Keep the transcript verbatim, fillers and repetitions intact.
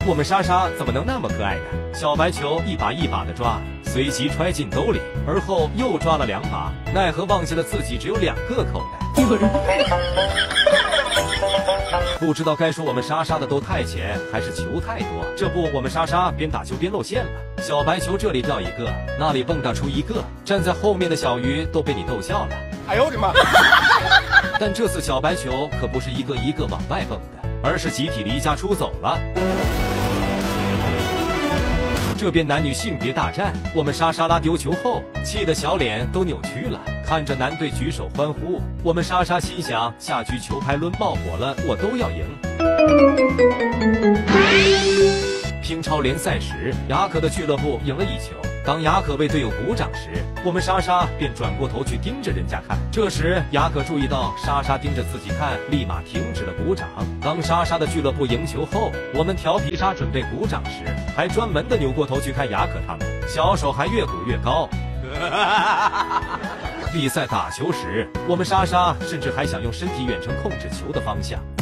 我们莎莎怎么能那么可爱呢？小白球一把一把的抓，随即揣进兜里，而后又抓了两把，奈何忘记了自己只有两个口袋。不知道该说我们莎莎的都太浅，还是球太多。这不，我们莎莎边打球边露馅了。小白球这里掉一个，那里蹦跶出一个，站在后面的小鱼都被你逗笑了。 哎呦我的妈！ 但这次小白球可不是一个一个往外蹦的，而是集体离家出走了。这边男女性别大战，我们莎莎拉丢球后，气得小脸都扭曲了。看着男队举手欢呼，我们莎莎心想：下局球拍抡冒火了，我都要赢。乒超联赛时，雅可的俱乐部赢了一球。当雅可为队友鼓掌时，我们莎莎便转过头去盯着人家看。这时，雅可注意到莎莎盯着自己看，立马停止了鼓掌。当莎莎的俱乐部赢球后，我们调皮莎准备鼓掌时，还专门的扭过头去看雅可他们，小手还越鼓越高。比赛打球时，我们莎莎甚至还想用身体远程控制球的方向。